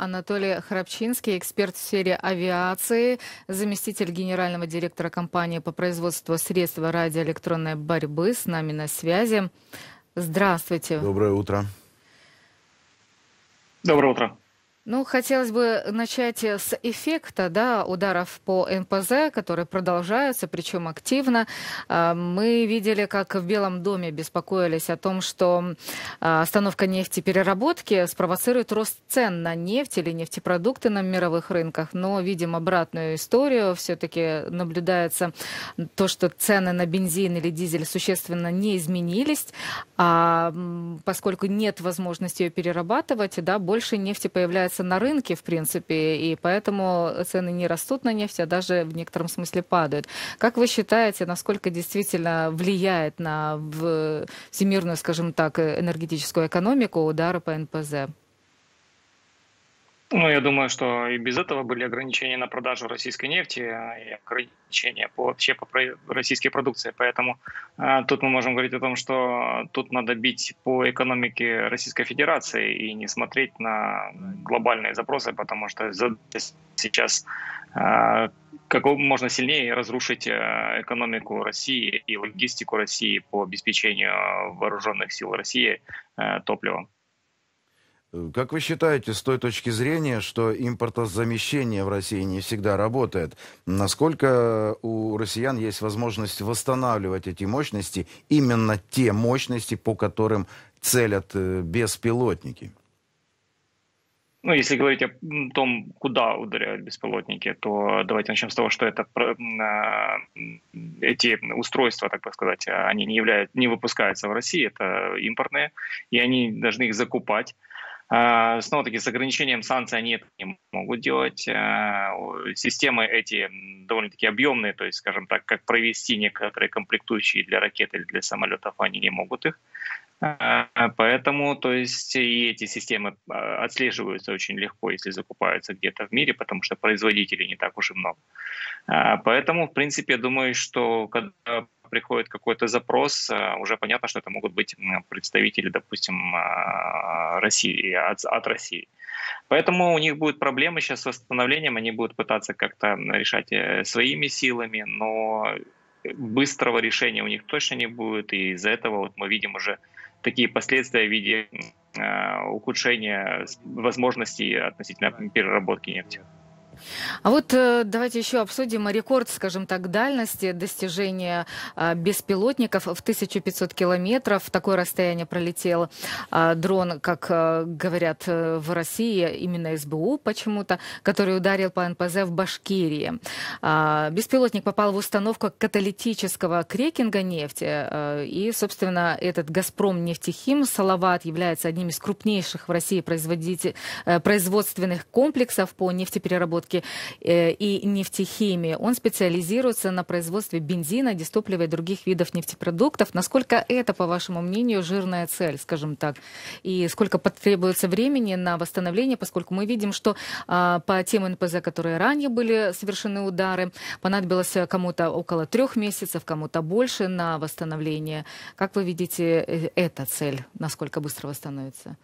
Анатолий Храпчинский, эксперт в сфере авиации, заместитель генерального директора компании по производству средств радиоэлектронной борьбы, с нами на связи. Здравствуйте. Доброе утро. Доброе утро. Ну, хотелось бы начать с эффекта, да, ударов по НПЗ, которые продолжаются, причем активно. Мы видели, как в Белом доме беспокоились о том, что остановка нефтепереработки спровоцирует рост цен на нефть или нефтепродукты на мировых рынках, но видим обратную историю. Все-таки наблюдается то, что цены на бензин или дизель существенно не изменились, а поскольку нет возможности ее перерабатывать, да, больше нефти появляется на рынке, в принципе, и поэтому цены не растут на нефть, а даже в некотором смысле падают. Как вы считаете, насколько действительно влияет на всемирную, скажем так, энергетическую экономику удары по НПЗ? Ну, я думаю, что и без этого были ограничения на продажу российской нефти и ограничения вообще по российской продукции. Поэтому тут мы можем говорить о том, что тут надо бить по экономике Российской Федерации и не смотреть на глобальные запросы, потому что сейчас как можно сильнее разрушить экономику России и логистику России по обеспечению вооруженных сил России топливом. Как вы считаете, с той точки зрения, что импортозамещение в России не всегда работает, насколько у россиян есть возможность восстанавливать эти мощности, именно те мощности, по которым целят беспилотники? Ну, если говорить о том, куда ударяют беспилотники, то давайте начнем с того, что эти устройства, так сказать, они не выпускаются в России, это импортные, и они должны их закупать. Снова-таки с ограничением санкций они это не могут делать. Системы эти довольно-таки объемные, то есть, скажем так, как провести некоторые комплектующие для ракет или для самолетов, они не могут их. Поэтому, то есть, и эти системы отслеживаются очень легко, если закупаются где-то в мире, потому что производителей не так уж и много. Поэтому, в принципе, я думаю, что когда приходит какой-то запрос, уже понятно, что это могут быть представители, допустим, России, от России. Поэтому у них будут проблемы сейчас с восстановлением, они будут пытаться как-то решать своими силами, но быстрого решения у них точно не будет, и из-за этого вот мы видим уже такие последствия в виде ухудшения возможностей относительно переработки нефти. А вот давайте еще обсудим рекорд, скажем так, дальности достижения беспилотников в 1500 километров. Такое расстояние пролетел дрон, как говорят в России, именно СБУ почему-то, который ударил по НПЗ в Башкирии. Беспилотник попал в установку каталитического крекинга нефти. И, собственно, этот «Газпром нефтехим» Салават является одним из крупнейших в России производственных комплексов по нефтепереработке и нефтехимии. Он специализируется на производстве бензина, дистоплива и других видов нефтепродуктов. Насколько это, по вашему мнению, жирная цель, скажем так? И сколько потребуется времени на восстановление, поскольку мы видим, что по тем НПЗ, которые ранее были совершены удары, понадобилось кому-то около 3 месяцев, кому-то больше на восстановление. Как вы видите эта цель? Насколько быстро восстановится?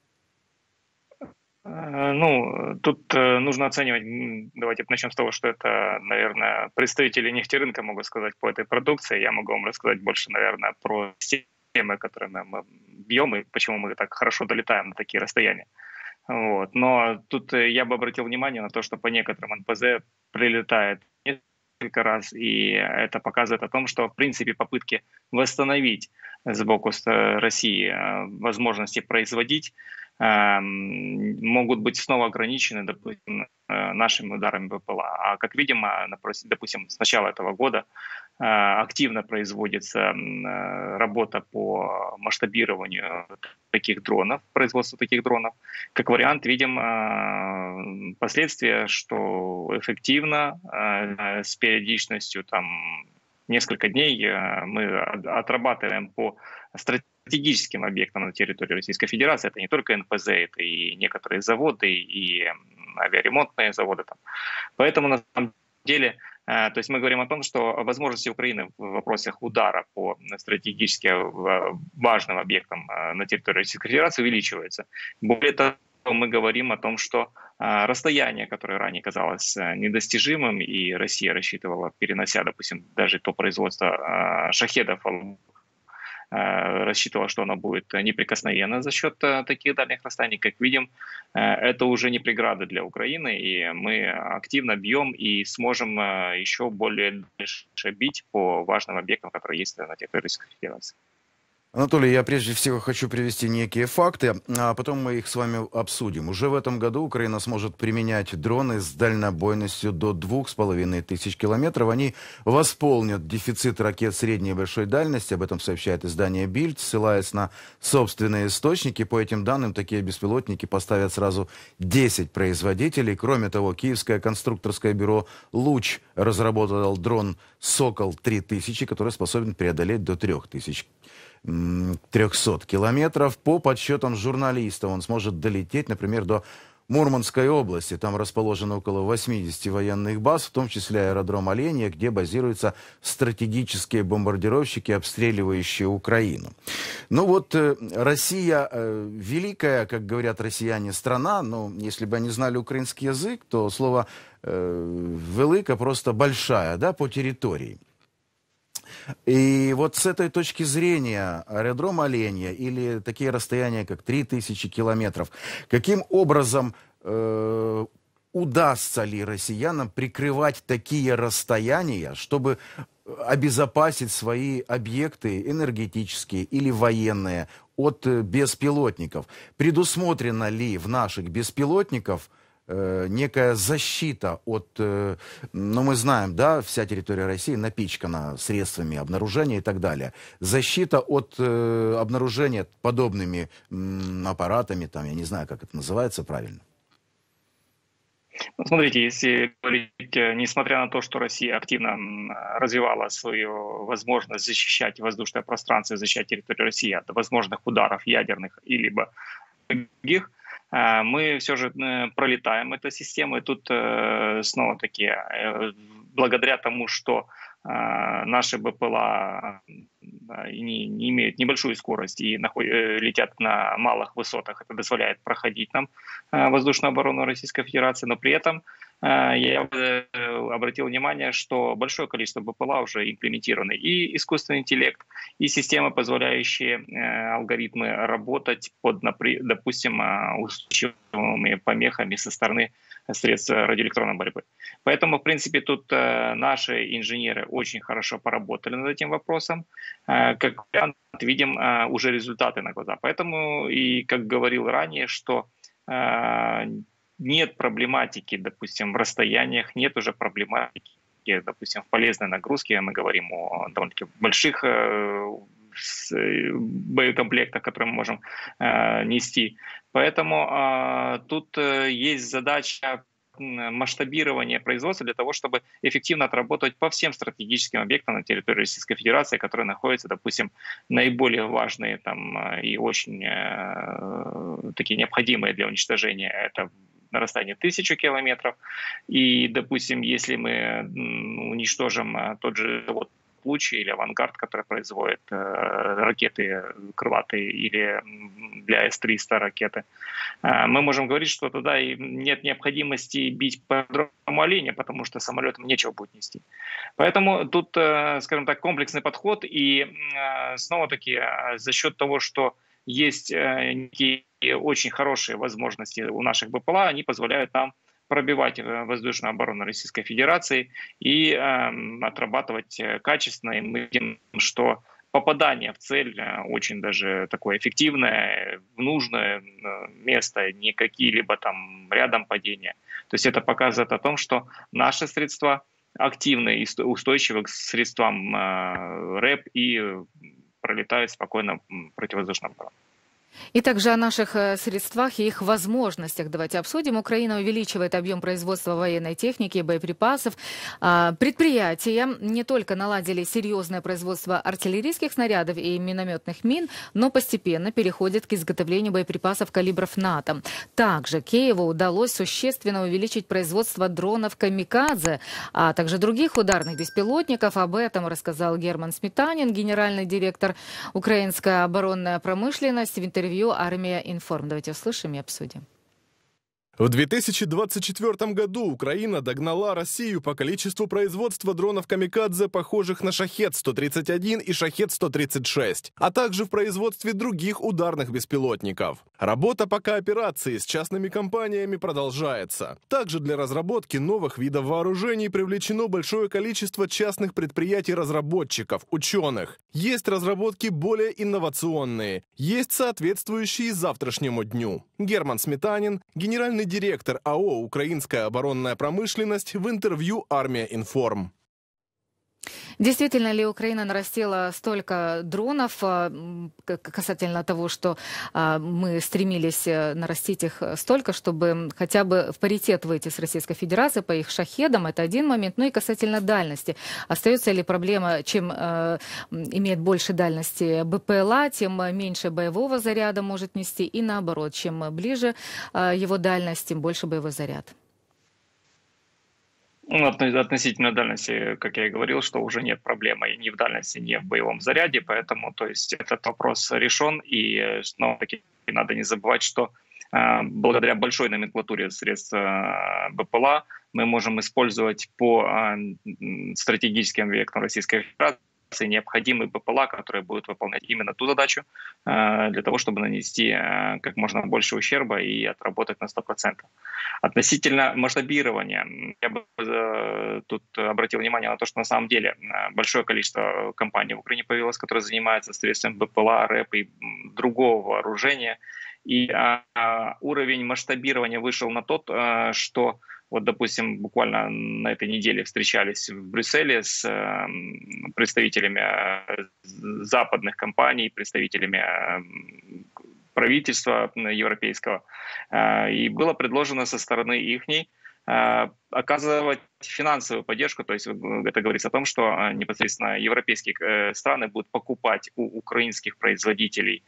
Ну, тут нужно оценивать, давайте начнем с того, что это, наверное, представители нефтерынка могут сказать по этой продукции. Я могу вам рассказать больше, наверное, про системы, которые мы бьем и почему мы так хорошо долетаем на такие расстояния. Вот. Но тут я бы обратил внимание на то, что по некоторым НПЗ прилетает несколько раз, и это показывает о том, что, в принципе, попытки восстановить с боку России возможности производить могут быть снова ограничены, допустим, нашими ударами БПЛА. А как видим, допустим, с начала этого года активно производится работа по масштабированию таких дронов, производству таких дронов. Как вариант, видим последствия, что эффективно, с периодичностью там несколько дней мы отрабатываем по стратегическим объектам на территории Российской Федерации. Это не только НПЗ, это и некоторые заводы, и авиаремонтные заводы. Там. Поэтому на самом деле, то есть мы говорим о том, что возможности Украины в вопросах удара по стратегически важным объектам на территории Российской Федерации увеличиваются. Более того, мы говорим о том, что расстояние, которое ранее казалось недостижимым, и Россия рассчитывала, перенося, допустим, даже то производство шахедов, рассчитывала, что оно будет неприкосновенно за счет таких дальних расстояний. Как видим, это уже не преграда для Украины, и мы активно бьем и сможем еще более дальше бить по важным объектам, которые есть на территории Российской Федерации. Анатолий, я прежде всего хочу привести некие факты, а потом мы их с вами обсудим. Уже в этом году Украина сможет применять дроны с дальнобойностью до 2500 километров. Они восполнят дефицит ракет средней и большой дальности, об этом сообщает издание «Бильд», ссылаясь на собственные источники. По этим данным, такие беспилотники поставят сразу 10 производителей. Кроме того, киевское конструкторское бюро «Луч» разработало дрон «Сокол-3000», который способен преодолеть до 300 километров. По подсчетам журналистов, он сможет долететь, например, до Мурманской области. Там расположено около 80 военных баз, в том числе аэродром Оленья, где базируются стратегические бомбардировщики, обстреливающие Украину. Ну вот, Россия великая, как говорят россияне, страна, но если бы они знали украинский язык, то слово «велика» просто большая, да, по территории. И вот с этой точки зрения аэродром Оленья или такие расстояния, как 3000 километров, каким образом удастся ли россиянам прикрывать такие расстояния, чтобы обезопасить свои объекты энергетические или военные от беспилотников? Предусмотрено ли в наших беспилотников некая защита от, ну мы знаем, да, вся территория России напичкана средствами обнаружения и так далее. Защита от обнаружения подобными аппаратами, там, я не знаю, как это называется правильно. Ну, смотрите, если говорить, несмотря на то, что Россия активно развивала свою возможность защищать воздушное пространство, защищать территорию России от возможных ударов ядерных и либо других, мы все же пролетаем эту систему. И тут снова-таки, благодаря тому, что наши БПЛА не имеют небольшую скорость и летят на малых высотах, это дозволяет проходить нам воздушную оборону Российской Федерации, но при этом я обратил внимание, что большое количество БПЛА уже имплементированы. И искусственный интеллект, и системы, позволяющие алгоритмы работать под, допустим, устойчивыми помехами со стороны средств радиоэлектронной борьбы. Поэтому, в принципе, тут наши инженеры очень хорошо поработали над этим вопросом. Как вариант, видим уже результаты на глаза. Поэтому, и как говорил ранее, что нет проблематики, допустим, в расстояниях, нет уже проблематики, допустим, в полезной нагрузке. Мы говорим о довольно-таки больших боекомплектах, которые мы можем нести. Поэтому тут есть задача масштабирования производства для того, чтобы эффективно отработать по всем стратегическим объектам на территории Российской Федерации, которые находятся, допустим, наиболее важные там, и очень такие необходимые для уничтожения. Это на расстоянии 1000 километров. И, допустим, если мы уничтожим тот же завод «Луч» или «Авангард», который производит ракеты крылатые или для С-300 ракеты, мы можем говорить, что тогда и нет необходимости бить по аэродрому Оленя, потому что самолетам нечего будет нести. Поэтому тут, скажем так, комплексный подход. И снова-таки за счет того, что есть некие очень хорошие возможности у наших БПЛА, они позволяют нам пробивать воздушную оборону Российской Федерации и отрабатывать качественно. И мы видим, что попадание в цель очень даже такое эффективное, в нужное место, не какие-либо там рядом падения. То есть это показывает о том, что наши средства активны и устойчивы к средствам РЭП и пролетают спокойно противовоздушную оборону. И также о наших средствах и их возможностях давайте обсудим. Украина увеличивает объем производства военной техники и боеприпасов. Предприятия не только наладили серьезное производство артиллерийских снарядов и минометных мин, но постепенно переходят к изготовлению боеприпасов калибров НАТО. Также Киеву удалось существенно увеличить производство дронов «Камикадзе», а также других ударных беспилотников. Об этом рассказал Герман Сметанин, генеральный директор «Украинская оборонная промышленность» в интервью «Армия Информ». Давайте услышим и обсудим. В 2024 году Украина догнала Россию по количеству производства дронов «Камикадзе», похожих на «Шахед-131» и «Шахед-136», а также в производстве других ударных беспилотников. Работа по кооперации с частными компаниями продолжается. Также для разработки новых видов вооружений привлечено большое количество частных предприятий-разработчиков, ученых. Есть разработки более инновационные, есть соответствующие завтрашнему дню. Герман Сметанин, генеральный директор АО «Украинская оборонная промышленность», в интервью «Армия Информ». Действительно ли Украина нарастила столько дронов, касательно того, что мы стремились нарастить их столько, чтобы хотя бы в паритет выйти с Российской Федерацией по их шахедам? Это один момент. Ну и касательно дальности. Остается ли проблема, чем имеет больше дальности БПЛА, тем меньше боевого заряда может нести, и наоборот, чем ближе его дальность, тем больше боевой заряд? Ну, относительно дальности, как я и говорил, что уже нет проблемы ни в дальности, ни в боевом заряде, поэтому то есть этот вопрос решен, и снова-таки надо не забывать, что благодаря большой номенклатуре средств БПЛА мы можем использовать по стратегическим объектам Российской Федерации необходимые БПЛА, которые будут выполнять именно ту задачу, для того, чтобы нанести как можно больше ущерба и отработать на 100%. Относительно масштабирования, я бы тут обратил внимание на то, что на самом деле большое количество компаний в Украине появилось, которые занимаются средствами БПЛА, РЭП и другого вооружения. И уровень масштабирования вышел на тот, что вот, допустим, буквально на этой неделе встречались в Брюсселе с представителями западных компаний, представителями правительства европейского. И было предложено со стороны ихней оказывать финансовую поддержку, то есть это говорится о том, что непосредственно европейские страны будут покупать у украинских производителей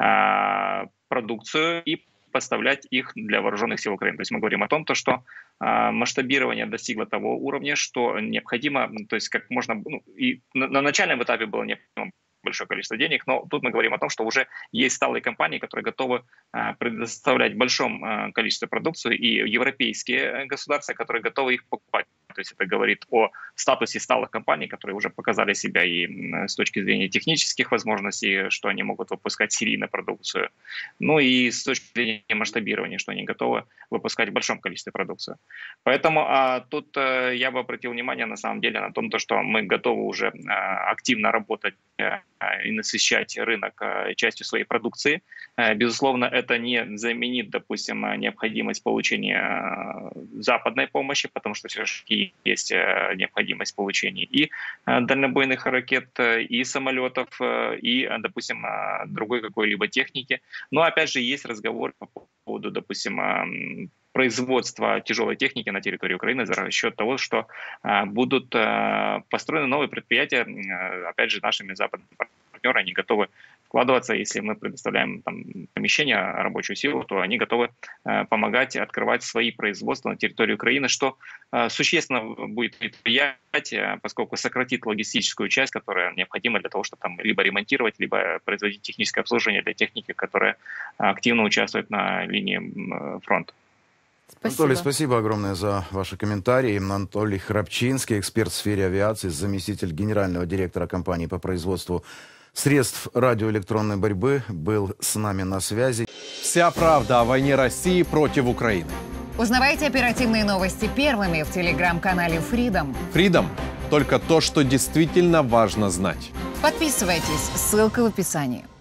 продукцию и поставлять их для вооруженных сил Украины. То есть мы говорим о том, что масштабирование достигло того уровня, что необходимо, то есть как можно, и на начальном этапе было необходимо большое количество денег, но тут мы говорим о том, что уже есть сталые компании, которые готовы предоставлять в большом количестве продукцию, и европейские государства, которые готовы их покупать. То есть это говорит о статусе сталых компаний, которые уже показали себя и с точки зрения технических возможностей, что они могут выпускать серийную продукцию, ну и с точки зрения масштабирования, что они готовы выпускать в большом количестве продукцию. Поэтому тут я бы обратил внимание на самом деле на том, что мы готовы уже активно работать и насыщать рынок частью своей продукции. Безусловно, это не заменит, допустим, необходимость получения западной помощи, потому что все-таки есть необходимость получения и дальнобойных ракет, и самолетов, и, допустим, другой какой-либо техники. Но, опять же, есть разговор по поводу, допустим, производства тяжелой техники на территории Украины за счет того, что будут построены новые предприятия, опять же, нашими западными партнерами, они готовы вкладываться, если мы предоставляем там помещение, рабочую силу, то они готовы помогать открывать свои производства на территории Украины, что существенно будет влиять, поскольку сократит логистическую часть, которая необходима для того, чтобы там либо ремонтировать, либо производить техническое обслуживание для техники, которая активно участвует на линии фронта. Спасибо. Анатолий, спасибо огромное за ваши комментарии. Анатолий Храпчинский, эксперт в сфере авиации, заместитель генерального директора компании по производству средств радиоэлектронной борьбы, был с нами на связи. Вся правда о войне России против Украины. Узнавайте оперативные новости первыми в телеграм-канале Freedom. Freedom – только то, что действительно важно знать. Подписывайтесь, ссылка в описании.